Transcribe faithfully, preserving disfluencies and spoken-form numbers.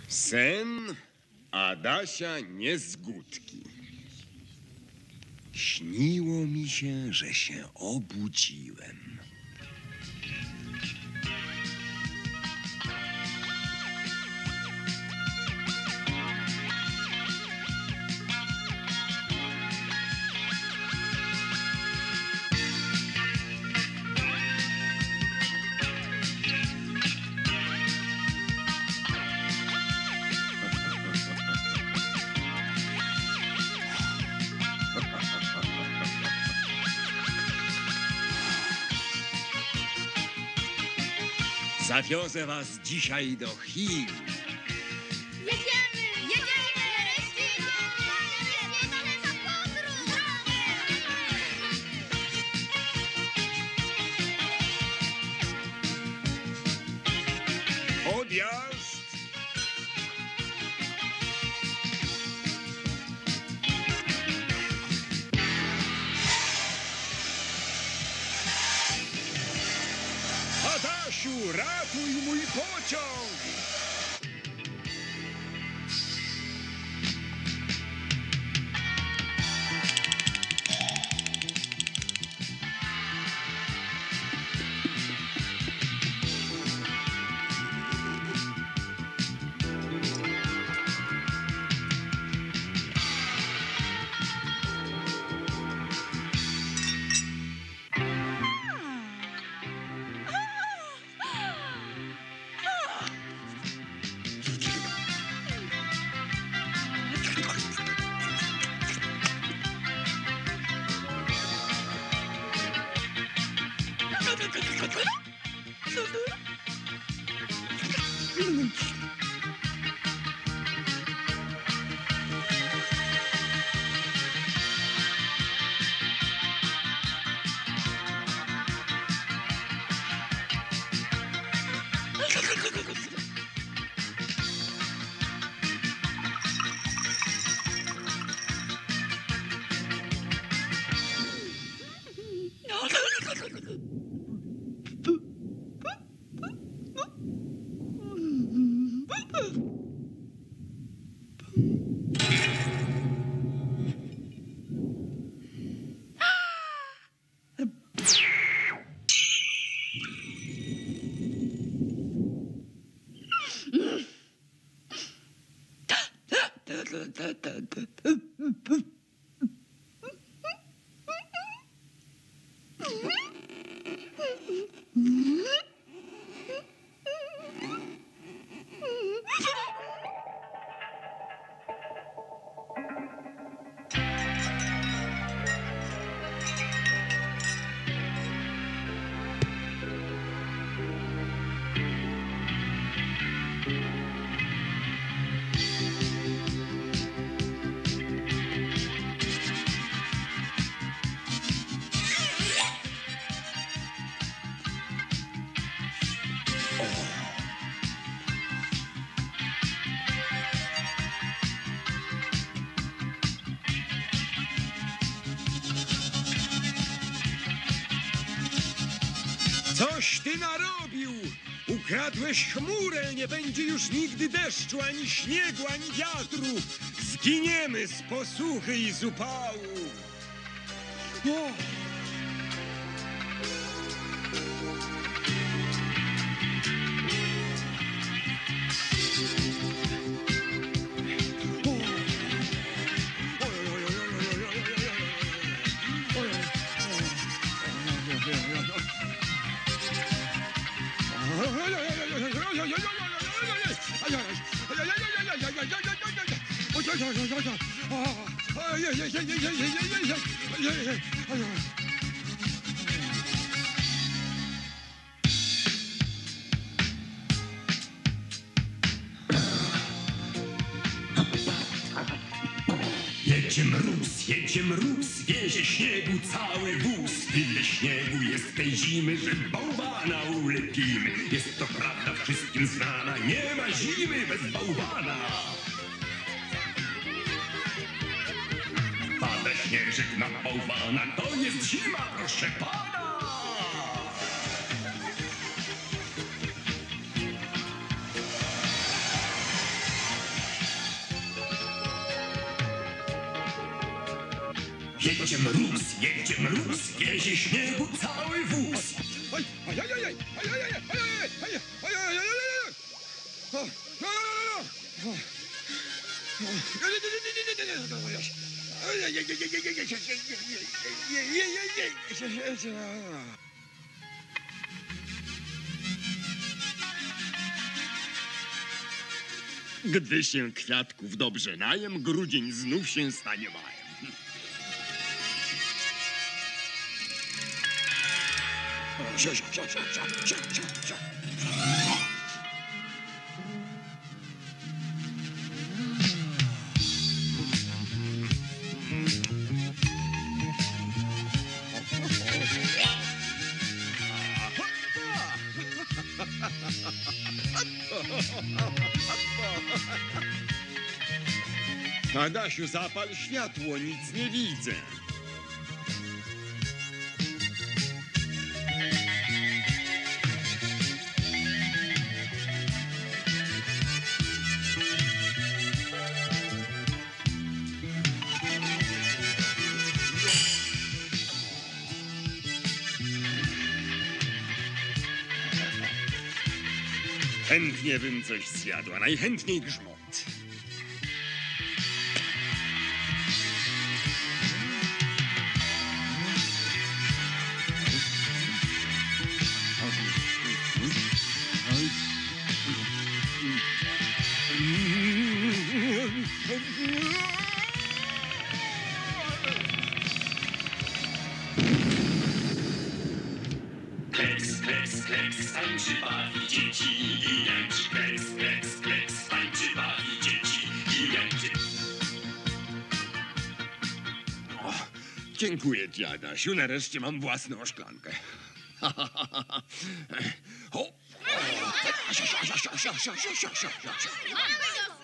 Sen Adasia Niezgódki. Śniło mi się, że się obudziłem. Zawiozę was dzisiaj do Chin. Jedziemy! Jedziemy! Jedziemy za podróż! Odjazd! Adasiu, ratuj mój pociąg! Coś ty narobił! Ukradłeś chmurę, nie będzie już nigdy deszczu, ani śniegu, ani wiatru. Zginiemy z posuchy i z upału. O! Jedzie mróz, jedzie mróz, wiezie śniegu cały wóz. Tyle śniegu jest tej zimy, że bałwana ulepimy. Jest to prawda wszystkim znana, nie ma zimy bez bałwana. Pada śnieżek na bałwana, to jest zima, proszę pana. Jedzie mróz, jedzie mróz, wiezie śniegu cały wóz. Oj, oj, oj, oj, oj, oj, oj, oj, oj, oj, oj, oj, oj, oj, oj. O, no, no, no, no. O. O. Nie, nie, nie, nie, nie, nie, nie, no, jaś. Oj, oj, oj, oj, oj, oj, oj, oj, oj, oj, oj, oj, oj, oj. Gdy się kwiatków dobrze najem, grudzień znów się stanie majem. O, sio, sio, sio, sio, sio, sio, sio, sio. Adasiu, zapal światło, nic nie widzę. Chętnie bym coś zjadła, najchętniej grzmot. Kleks, kleks, kleks, tańczy, bawi dzieci i jęczy. Kleks, kleks, kleks, tańczy, bawi dzieci i jęczy. O, dziękuję ci, Adasiu, nareszcie mam własną szklankę. O! O! Sio, sio, sio, sio, sio, sio, sio, sio, sio. Mamy go,